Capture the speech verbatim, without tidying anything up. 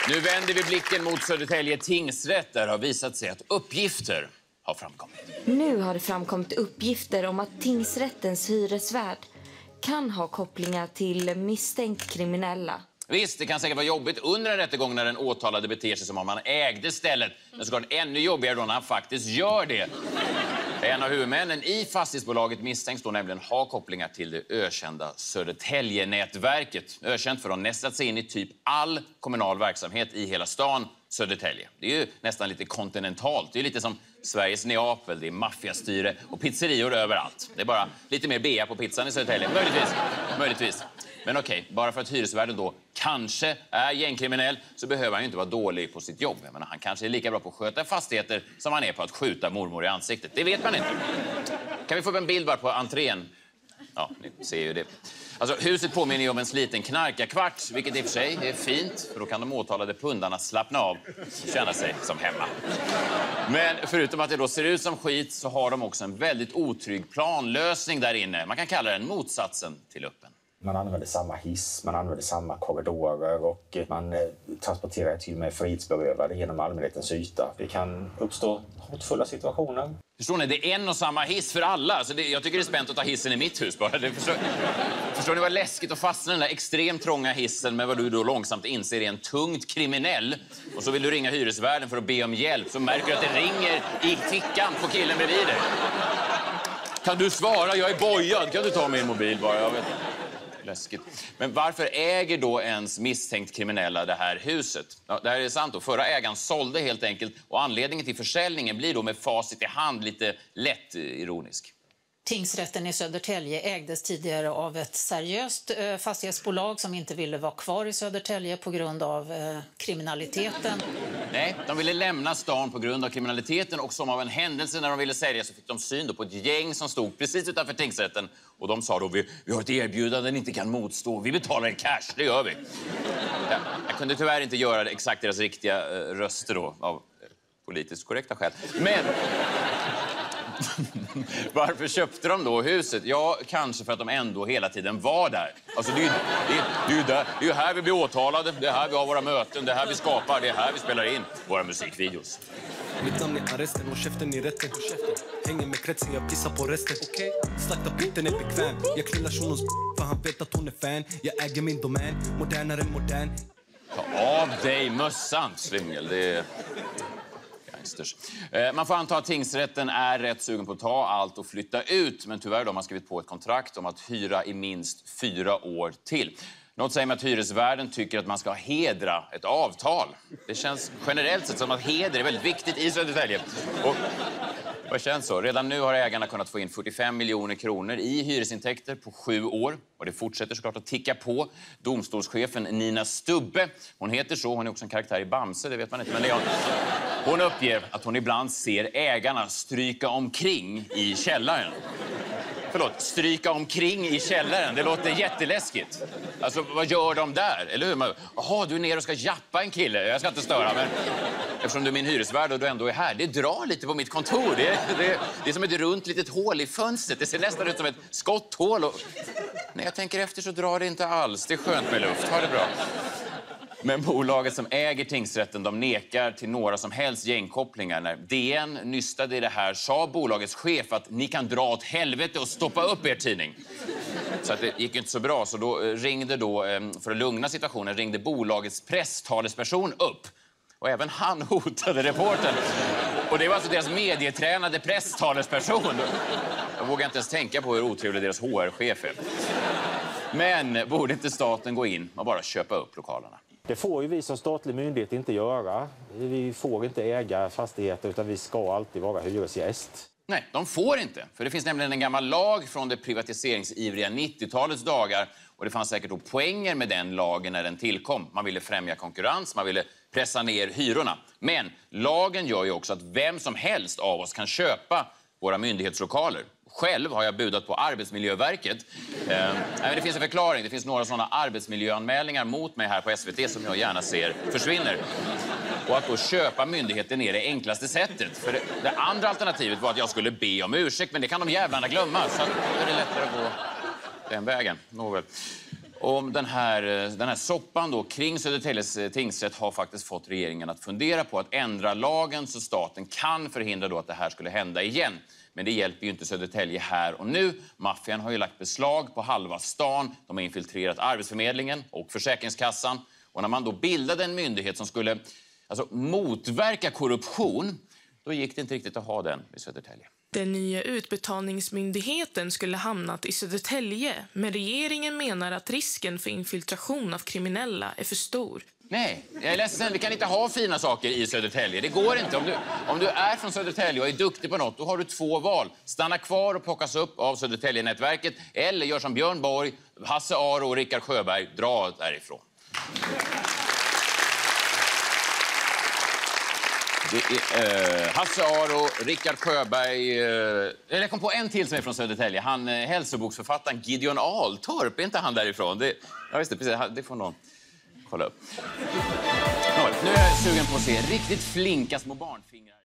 Nu vänder vi blicken mot Södertälje tingsrätt. Där har visat sig att uppgifter har framkommit. Nu har det framkommit uppgifter om att tingsrättens hyresvärd kan ha kopplingar till misstänkt kriminella. Visst, det kan säkert vara jobbigt under en rättegång när den åtalade beter sig som om han ägde stället. Men såklart ännu jobbigare då när han faktiskt gör det. En av huvudmännen i fastighetsbolaget misstänks då nämligen ha kopplingar till det ökända Södertälje-nätverket. Ökänt för att ha nästlat sig in i typ all kommunal verksamhet i hela stan Södertälje. Det är ju nästan lite kontinentalt. Det är lite som Sveriges Neapel. Det är maffiastyre och pizzerior överallt. Det är bara lite mer bea på pizzan i Södertälje. Möjligtvis. Möjligtvis. Men okej, bara för att hyresvärden då kanske är gängkriminell så behöver han ju inte vara dålig på sitt jobb. Jag menar, han kanske är lika bra på att sköta fastigheter som han är på att skjuta mormor i ansiktet. Det vet man inte. Kan vi få en bild bara på entrén? Ja, ni ser ju det. Alltså, huset påminner ju om en sliten knarkarkvart, vilket i och för sig är fint. För då kan de åtalade pundarna slappna av och känna sig som hemma. Men förutom att det då ser ut som skit så har de också en väldigt otrygg planlösning där inne. Man kan kalla den motsatsen till öppen. Man använder samma hiss, man använder samma korridorer och man eh, transporterar till och med frihetsberövade genom allmänhetens yta. Det kan uppstå hotfulla situationer. Förstår ni, det är en och samma hiss för alla. Alltså det, jag tycker det är spänt att ta hissen i mitt hus bara. Det, förstår, förstår ni vad läskigt att fastna den där extremt trånga hissen med vad du då långsamt inser är en tungt kriminell. Och så vill du ringa hyresvärden för att be om hjälp. Så märker du att det ringer i fickan på killen bredvid dig. Kan du svara? Jag är bojad. Kan du ta min mobil bara? Jag vet. Läskigt. Men varför äger då ens misstänkt kriminella det här huset? Ja, det här är sant då. Förra ägaren sålde helt enkelt och anledningen till försäljningen blir då med facit i hand lite lätt ironisk. Tingsrätten i Södertälje ägdes tidigare av ett seriöst eh, fastighetsbolag som inte ville vara kvar i Södertälje på grund av eh, kriminaliteten. Nej, de ville lämna stan på grund av kriminaliteten och som av en händelse när de ville sälja så fick de syn då på ett gäng som stod precis utanför tingsrätten. Och de sa då, vi, vi har ett erbjudande ni inte kan motstå, vi betalar i cash, det gör vi. Ja, jag kunde tyvärr inte göra exakt deras riktiga eh, röster då, av eh, politiskt korrekta skäl. Men... Varför köpte de då huset? Ja, kanske för att de ändå hela tiden var där. Alltså det är ju det är, det är, där, det är ju här vi blir åtalade, det är här vi har våra möten, det är här vi skapar, det är här vi spelar in våra musikvideos. Mitt namn är arresten och käften i rätten. Hänger med kretsen, jag pissar på resten. Okej, slakta biten är bekväm. Jag klillar shunos för han vet att hon är fan. Jag äger min domän, modernare än modern. Ta av dig mössan, svimmel. Det är... Man får anta att tingsrätten är rätt sugen på att ta allt och flytta ut. Men tyvärr då har man skrivit på ett kontrakt om att hyra i minst fyra år till. Något säger mig att hyresvärden tycker att man ska hedra ett avtal. Det känns generellt sett som att heder är väldigt viktigt i Södertälje. Och vad känns så? Redan nu har ägarna kunnat få in fyrtiofem miljoner kronor i hyresintäkter på sju år. Och det fortsätter såklart att ticka på. Domstolschefen Nina Stubbe, hon heter så, hon är också en karaktär i Bamse, det vet man inte. Men det är hon. Hon uppger att hon ibland ser ägarna stryka omkring i källaren. Förlåt, stryka omkring i källaren. Det låter jätteläskigt. Alltså, vad gör de där? Eller hur? Jaha, du är nere och ska jappa en kille. Jag ska inte störa, men eftersom du är min hyresvärd och du ändå är här. Det drar lite på mitt kontor. Det är, det, det är som ett runt litet hål i fönstret. Det ser nästan ut som ett skotthål. Och... när jag tänker efter så drar det inte alls. Det är skönt med luft. Ha det bra. Men bolaget som äger tingsrätten, de nekar till några som helst gängkopplingar. När D N nystade i det här sa bolagets chef att ni kan dra åt helvete och stoppa upp er tidning. Så att det gick inte så bra. Så då ringde då, för att lugna situationen, ringde bolagets presstalesperson upp. Och även han hotade reportern. Och det var alltså deras medietränade presstalesperson. Jag vågar inte ens tänka på hur otrevlig deras H R-chef är. Men borde inte staten gå in och bara köpa upp lokalerna? Det får ju vi som statlig myndighet inte göra. Vi får inte äga fastigheter utan vi ska alltid vara hyresgäst. Nej, de får inte. För det finns nämligen en gammal lag från det privatiseringsivriga nittiotalets dagar. Och det fanns säkert då poänger med den lagen när den tillkom. Man ville främja konkurrens, man ville pressa ner hyrorna. Men lagen gör ju också att vem som helst av oss kan köpa våra myndighetslokaler. Själv har jag budat på Arbetsmiljöverket. Eh, det finns en förklaring. Det finns några sådana arbetsmiljöanmälningar mot mig här på S V T som jag gärna ser försvinner. Och att då köpa myndigheten är det enklaste sättet. För det, det andra alternativet var att jag skulle be om ursäkt, men det kan de jävlarna glömma. Så att då är det lättare att gå den vägen. Nåväl. Om den här, den här soppan då kring Södertäljes tingsrätt har faktiskt fått regeringen att fundera på att ändra lagen så staten kan förhindra då att det här skulle hända igen. Men det hjälper ju inte Södertälje här och nu. Maffian har ju lagt beslag på halva stan. De har infiltrerat Arbetsförmedlingen och Försäkringskassan. Och när man då bildade en myndighet som skulle alltså, motverka korruption, då gick det inte riktigt att ha den i Södertälje. Den nya utbetalningsmyndigheten skulle hamnat i Södertälje, men regeringen menar att risken för infiltration av kriminella är för stor. Nej, jag är ledsen. Vi kan inte ha fina saker i Södertälje. Det går inte. Om du, om du är från Södertälje och är duktig på något, då har du två val. Stanna kvar och plockas upp av Södertälje-nätverket eller gör som Björn Borg, Hasse Aro och Rickard Sjöberg. Dra därifrån. Det är, uh, Hasse Aro, Rickard Sjöberg... Uh, jag kom på en till som är från Södertälje. Han, uh, hälsoboksförfattaren Gideon Altorp. Är inte han därifrån? Det, ja, visst, det, precis, det får någon kolla upp. Nå, nu är jag sugen på att se riktigt flinka små barnfingrar.